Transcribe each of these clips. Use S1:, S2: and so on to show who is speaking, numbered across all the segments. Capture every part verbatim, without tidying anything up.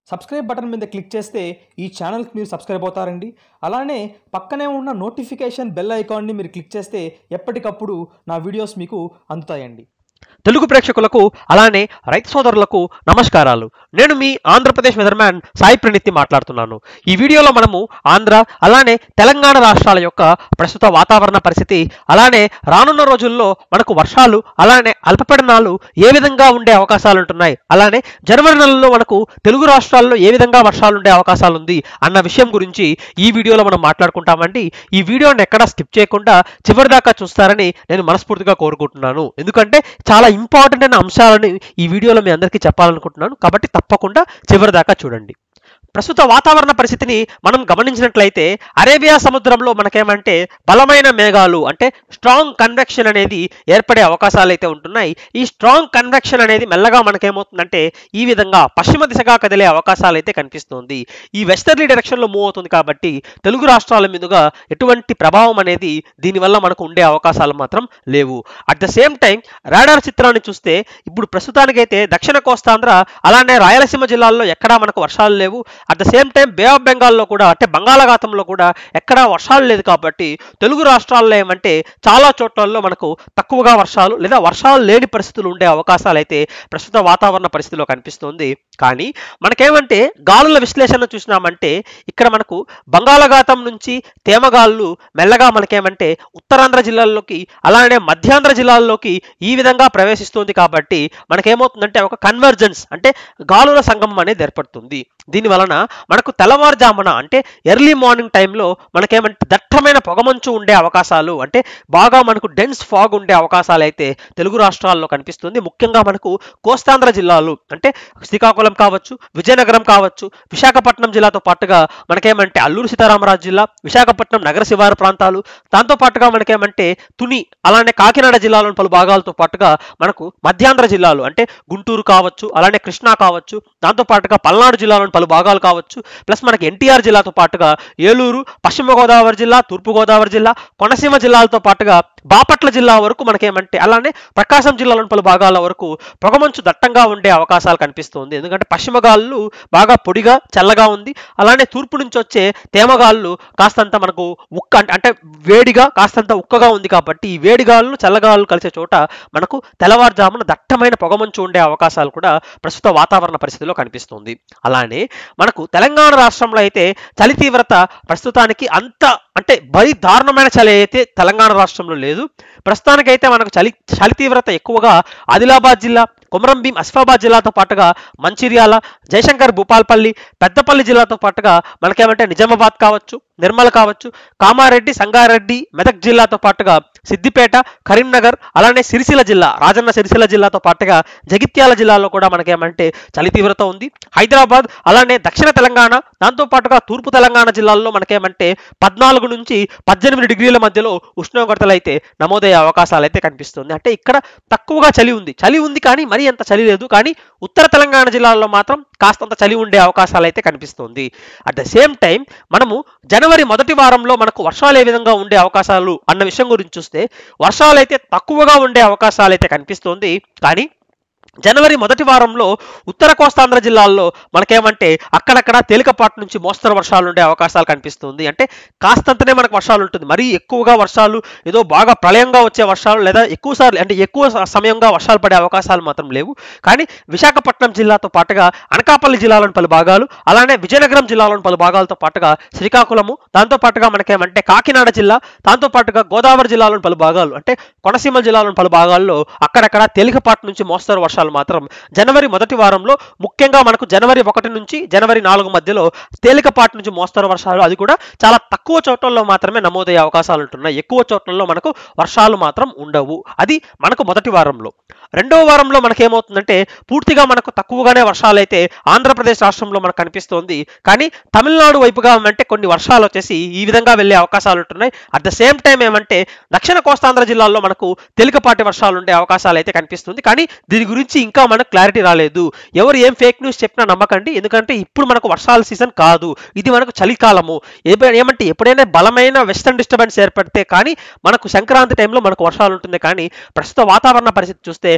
S1: Subscribe button మీద click చేస్తే ఈ ఛానల్కి మీరు సబ్స్క్రైబ్ అవుతారండి. అలానే పక్కనే ఉన్న నోటిఫికేషన్ బెల్ ఐకాన్ని మీరు క్లిక్ చేస్తే ఎప్పటికప్పుడు నా వీడియోస్ మీకు అందుతాయండి.
S2: తెలుగు ప్రేక్షకులకు అలానే రైతు సోదరులకు నమస్కారాలు. నేను మీ ఆంధ్రప్రదేశ్ వెదర్మ్యాన్ సాయి ప్రణీతి మాట్లాడుతున్నాను. ఈ వీడియోలో మనము ఆంధ్ర అలానే తెలంగాణ రాష్ట్రాల యొక్క ప్రస్తుత వాతావరణ పరిస్థితి, అలానే రానున్న రోజుల్లో మనకు వర్షాలు అలానే అల్పపీడనాలు ఏ విధంగా ఉండే అవకాశాలు ఉంటున్నాయి, అలానే జనవరి నెలలో మనకు తెలుగు రాష్ట్రాల్లో ఏ విధంగా వర్షాలు ఉండే అవకాశాలు ఉంది అన్న విషయం గురించి ఈ వీడియోలో మనం మాట్లాడుకుంటామండి. ఈ వీడియోని ఎక్కడా స్కిప్ చేయకుండా చివరి దాకా చూస్తారని నేను మనస్ఫూర్తిగా కోరుకుంటున్నాను. ఎందుకంటే చాలా ఇంపార్టెంట్ అయిన అంశాలను ఈ వీడియోలో మీ అందరికీ చెప్పాలనుకుంటున్నాను. కాబట్టి తప్పకుండా చివరి దాకా చూడండి. ప్రస్తుత వాతావరణ పరిస్థితిని మనం గమనించినట్లయితే అరేబియా సముద్రంలో మనకేమంటే బలమైన మేఘాలు అంటే స్ట్రాంగ్ కన్వెక్షన్ అనేది ఏర్పడే అవకాశాలు అయితే ఉంటున్నాయి. ఈ స్ట్రాంగ్ కన్వెక్షన్ అనేది మెల్లగా మనకేమవుతుందంటే ఈ విధంగా పశ్చిమ దిశగా కదిలే అవకాశాలు అయితే కనిపిస్తుంది. ఈ వెస్టర్లీ డైరెక్షన్లో మూవ్ అవుతుంది కాబట్టి తెలుగు రాష్ట్రాల మీదుగా ఎటువంటి ప్రభావం అనేది దీనివల్ల మనకు ఉండే అవకాశాలు మాత్రం లేవు. At the same time radar చిత్రాన్ని చూస్తే ఇప్పుడు ప్రస్తుతానికైతే దక్షిణ కోస్తాంధ్ర అలానే రాయలసీమ జిల్లాల్లో ఎక్కడా మనకు వర్షాలు లేవు. At the same time bay of బెంగాల్లో కూడా అంటే బంగాళాఖాతంలో కూడా ఎక్కడా వర్షాలు లేదు. కాబట్టి తెలుగు రాష్ట్రాల్లో ఏమంటే చాలా చోట్లలో మనకు తక్కువగా వర్షాలు లేదా వర్షాలు లేని పరిస్థితులు ఉండే అవకాశాలు అయితే ప్రస్తుత వాతావరణ పరిస్థితిలో కనిపిస్తుంది. కానీ మనకేమంటే గాలుల విశ్లేషణ చూసినామంటే ఇక్కడ మనకు బంగాళాఖాతం నుంచి తేమగాళ్ళు మెల్లగా మనకేమంటే ఉత్తరాంధ్ర జిల్లాల్లోకి అలానే మధ్యాంధ్ర జిల్లాల్లోకి ఈ విధంగా ప్రవేశిస్తుంది. కాబట్టి మనకేమవుతుందంటే ఒక కన్వర్జెన్స్ అంటే గాలుల సంగమం అనేది ఏర్పడుతుంది. దీని వలన మనకు తెల్లవారుజామున అంటే ఎర్లీ మార్నింగ్ టైంలో మనకేమంటే దట్టమైన పొగమంచు ఉండే అవకాశాలు అంటే బాగా మనకు డెన్స్ ఫాగ్ ఉండే అవకాశాలు అయితే తెలుగు రాష్ట్రాల్లో కనిపిస్తుంది. ముఖ్యంగా మనకు కోస్తాంధ్ర జిల్లాలు అంటే శ్రీకాకుళం కావచ్చు, విజయనగరం కావచ్చు, విశాఖపట్నం జిల్లాతో పాటుగా మనకేమంటే అల్లూరు సీతారామరాజు జిల్లా, విశాఖపట్నం నగర శివారు ప్రాంతాలు, దాంతో పాటుగా మనకేమంటే తుని అలానే కాకినాడ జిల్లాలోని పలు భాగాలతో పాటుగా మనకు మధ్యాంధ్ర జిల్లాలు అంటే గుంటూరు కావచ్చు, అలానే కృష్ణా కావచ్చు, దాంతో పాటుగా పల్నాడు జిల్లాలోని పలు భాగాలు కావచ్చు, ప్లస్ మనకి ఎన్టీఆర్ జిల్లాతో పాటుగా ఏలూరు, పశ్చిమ గోదావరి జిల్లా, తూర్పు గోదావరి జిల్లా, కోనసీమ జిల్లాలతో పాటుగా బాపట్ల జిల్లా వరకు మనకేమంటే అలానే ప్రకాశం జిల్లాలోని పలు భాగాల వరకు పొగమంచు దట్టంగా ఉండే అవకాశాలు కనిపిస్తుంది. ఎందుకంటే పశ్చిమ గాలులు బాగా పొడిగా చల్లగా ఉంది, అలానే తూర్పు నుంచి వచ్చే తేమగాళ్ళు కాస్తంత మనకు ఉక్క అంటే వేడిగా కాస్తంత ఉక్కగా ఉంది. కాబట్టి ఈ వేడిగాళ్ళు చల్లగాళ్ళు కలిసే చోట మనకు తెల్లవారుజామున దట్టమైన పొగమంచు ఉండే అవకాశాలు కూడా ప్రస్తుత వాతావరణ పరిస్థితిలో కనిపిస్తుంది. అలానే మనకు తెలంగాణ రాష్ట్రంలో అయితే చలి తీవ్రత ప్రస్తుతానికి అంత అంటే బరి దారుణమైన చలి అయితే తెలంగాణ రాష్ట్రంలో లేదు. ప్రస్తుతానికైతే మనకు చలి చలి తీవ్రత ఎక్కువగా ఆదిలాబాద్ జిల్లా, కొమరంభీం ఆసిఫాబాద్ జిల్లాతో పాటుగా మంచిర్యాల, జయశంకర్ భూపాల్పల్లి, పెద్దపల్లి జిల్లాతో పాటుగా మనకేమంటే నిజామాబాద్ కావచ్చు, నిర్మల్ కావచ్చు, కామారెడ్డి, సంగారెడ్డి, మెదక్ జిల్లాతో పాటుగా సిద్దిపేట, కరీంనగర్, అలానే సిరిసిల్ల జిల్లా, రాజన్న సిరిసిల్ల జిల్లాతో పాటుగా జగిత్యాల జిల్లాలో కూడా మనకేమంటే చలి తీవ్రత ఉంది. హైదరాబాద్ అలానే దక్షిణ తెలంగాణ, దాంతో పాటుగా తూర్పు తెలంగాణ జిల్లాల్లో మనకేమంటే పద్నాలుగు నుంచి పద్దెనిమిది డిగ్రీల మధ్యలో ఉష్ణోగ్రతలు అయితే నమోదయ్యే అవకాశాలు అయితే కనిపిస్తుంది. అంటే ఇక్కడ తక్కువగా చలి ఉంది చలి ఉంది కానీ మరీ అంత చలి లేదు. కానీ ఉత్తర తెలంగాణ జిల్లాల్లో మాత్రం కాస్తంత చలి ఉండే అవకాశాలు అయితే కనిపిస్తుంది. అట్ ద సేమ్ టైం మనము జనవరి మొదటి వారంలో మనకు వర్షాలు ఏ విధంగా ఉండే అవకాశాలు అన్న విషయం గురించి చూస్తే వర్షాలు అయితే తక్కువగా ఉండే అవకాశాలు అయితే కనిపిస్తుంది. కానీ జనవరి మొదటి వారంలో ఉత్తర కోస్తాంధ్ర జిల్లాల్లో మనకేమంటే అక్కడక్కడ తేలికపాటి నుంచి మోస్తరు వర్షాలు ఉండే అవకాశాలు కనిపిస్తుంది. అంటే కాస్తంతనే మనకు వర్షాలు ఉంటుంది, మరీ ఎక్కువగా వర్షాలు ఏదో బాగా ప్రళయంగా వచ్చే వర్షాలు లేదా ఎక్కువ సార్లు అంటే ఎక్కువ సమయంగా వర్షాలు పడే అవకాశాలు మాత్రం లేవు. కానీ విశాఖపట్నం జిల్లాతో పాటుగా అనకాపల్లి జిల్లాలోని పలు భాగాలు, అలానే విజయనగరం జిల్లాలోని పలు భాగాలతో పాటుగా శ్రీకాకుళము, దాంతో పాటుగా మనకేమంటే కాకినాడ జిల్లా, దాంతో పాటుగా గోదావరి జిల్లాలోని పలు భాగాలు అంటే కోనసీమ జిల్లాలోని పలు భాగాల్లో అక్కడక్కడ తేలికపాటి నుంచి మోస్తరు వర్షాలు మాత్రం జనవరి మొదటి వారంలో ముఖ్యంగా మనకు జనవరి ఒకటి నుంచి జనవరి నాలుగు మధ్యలో తేలికపాటి నుంచి మోస్తరు వర్షాలు, అది కూడా చాలా తక్కువ చోట్లలో మాత్రమే నమోదయ్యే అవకాశాలు ఉంటున్నాయి. ఎక్కువ చోట్లలో మనకు వర్షాలు మాత్రం ఉండవు. అది మనకు మొదటి వారంలో. రెండవ వారంలో మనకేమవుతుందంటే పూర్తిగా మనకు తక్కువగానే వర్షాలు అయితే ఆంధ్రప్రదేశ్ రాష్ట్రంలో మనకు కనిపిస్తోంది. కానీ తమిళనాడు వైపుగా అంటే కొన్ని వర్షాలు వచ్చేసి ఈ విధంగా వెళ్ళే అవకాశాలు ఉంటున్నాయి. అట్ ద సేమ్ టైం ఏమంటే దక్షిణ కోస్తాంధ్ర జిల్లాల్లో మనకు తేలికపాటి వర్షాలు ఉండే అవకాశాలు అయితే కనిపిస్తుంది. కానీ దీని గురించి ఇంకా మనకు క్లారిటీ రాలేదు. ఎవరు ఏం ఫేక్ న్యూస్ చెప్పినా నమ్మకండి. ఎందుకంటే ఇప్పుడు మనకు వర్షాల సీజన్ కాదు, ఇది మనకు చలికాలము. ఏమంటే ఎప్పుడైనా బలమైన వెస్టర్న్ డిస్టర్బెన్స్ ఏర్పడితే కానీ మనకు సంక్రాంతి టైంలో మనకు వర్షాలు ఉంటుంది. కానీ ప్రస్తుత వాతావరణ పరిస్థితి చూస్తే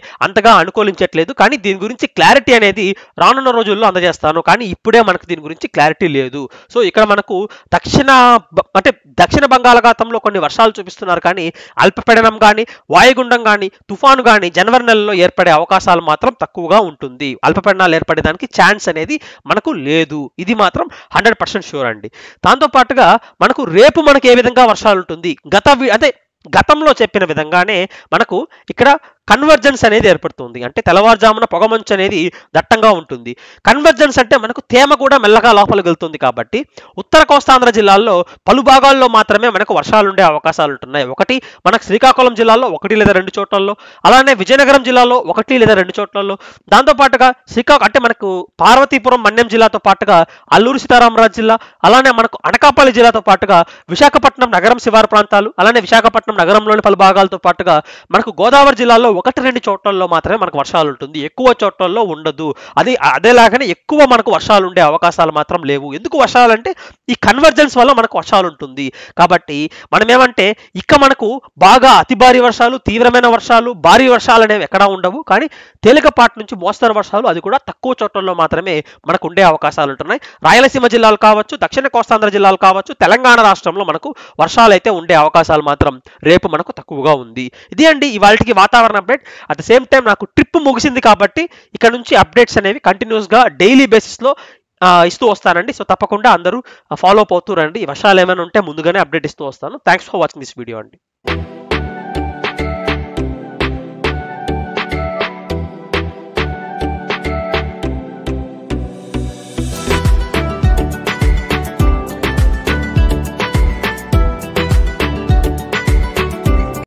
S2: అంతగా అనుకూలించట్లేదు. కానీ దీని గురించి క్లారిటీ అనేది రానున్న రోజుల్లో అందజేస్తాను. కానీ ఇప్పుడే మనకు దీని గురించి క్లారిటీ లేదు. సో ఇక్కడ మనకు దక్షిణ అంటే దక్షిణ బంగాళాఖాతంలో కొన్ని వర్షాలు చూపిస్తున్నారు, కానీ అల్పపీడనం కానీ వాయుగుండం కానీ తుఫాను కానీ జనవరి నెలలో ఏర్పడే అవకాశాలు మాత్రం తక్కువగా ఉంటుంది. అల్పపీడనాలు ఏర్పడేదానికి ఛాన్స్ అనేది మనకు లేదు. ఇది మాత్రం హండ్రెడ్ పర్సెంట్ షూర్ అండి. దాంతో పాటుగా మనకు రేపు మనకు ఏ విధంగా వర్షాలు ఉంటుంది, గత అదే గతంలో చెప్పిన విధంగానే మనకు ఇక్కడ కన్వర్జెన్స్ అనేది ఏర్పడుతుంది. అంటే తెల్లవారుజామున పొగమంచు అనేది దట్టంగా ఉంటుంది. కన్వర్జెన్స్ అంటే మనకు తేమ కూడా మెల్లగా లోపలికి వెళ్తుంది. కాబట్టి ఉత్తర కోస్తాంధ్ర జిల్లాల్లో పలు భాగాల్లో మాత్రమే మనకు వర్షాలు ఉండే అవకాశాలు ఉంటున్నాయి. ఒకటి మనకు శ్రీకాకుళం జిల్లాలో ఒకటి లేదా రెండు చోట్లలో, అలానే విజయనగరం జిల్లాలో ఒకటి లేదా రెండు చోట్లలో, దాంతోపాటుగా శ్రీకాకు అంటే మనకు పార్వతీపురం మన్యం జిల్లాతో పాటుగా అల్లూరు సీతారామరాజు జిల్లా, అలానే మనకు అనకాపల్లి జిల్లాతో పాటుగా విశాఖపట్నం నగరం శివారు ప్రాంతాలు, అలానే విశాఖపట్నం నగరంలోని పలు భాగాలతో పాటుగా మనకు గోదావరి జిల్లాలో ఒకటి రెండు చోట్లలో మాత్రమే మనకు వర్షాలు ఉంటుంది. ఎక్కువ చోట్లలో ఉండదు. అది అదేలాగానే ఎక్కువ మనకు వర్షాలు ఉండే అవకాశాలు మాత్రం లేవు. ఎందుకు వర్షాలు అంటే ఈ కన్వర్జెన్స్ వల్ల మనకు వర్షాలు ఉంటుంది. కాబట్టి మనం ఏమంటే ఇక మనకు బాగా అతి భారీ వర్షాలు, తీవ్రమైన వర్షాలు, భారీ వర్షాలు అనేవి ఎక్కడా ఉండవు. కానీ తేలికపాటి నుంచి మోస్తరు వర్షాలు, అది కూడా తక్కువ చోట్లలో మాత్రమే మనకు ఉండే అవకాశాలు ఉంటున్నాయి. రాయలసీమ జిల్లాలు కావచ్చు, దక్షిణ కోస్తాంధ్ర జిల్లాలు కావచ్చు, తెలంగాణ రాష్ట్రంలో మనకు వర్షాలు అయితే ఉండే అవకాశాలు మాత్రం రేపు మనకు తక్కువగా ఉంది. ఇది అండి ఇవాళకి వాతావరణ update. At the same time నాకు ట్రిప్ ముగిసింది కాబట్టి ఇక్కడ నుంచి అప్డేట్స్ అనేవి కంటిన్యూస్గా డైలీ బేసిస్లో ఇస్తూ వస్తానండి. సో తప్పకుండా అందరూ ఫాలో అప్ అవుతూ రండి. వర్షాలు ఏమైనా ఉంటే ముందుగానే అప్డేట్ ఇస్తూ వస్తాను. Thanks for watching this video అండి.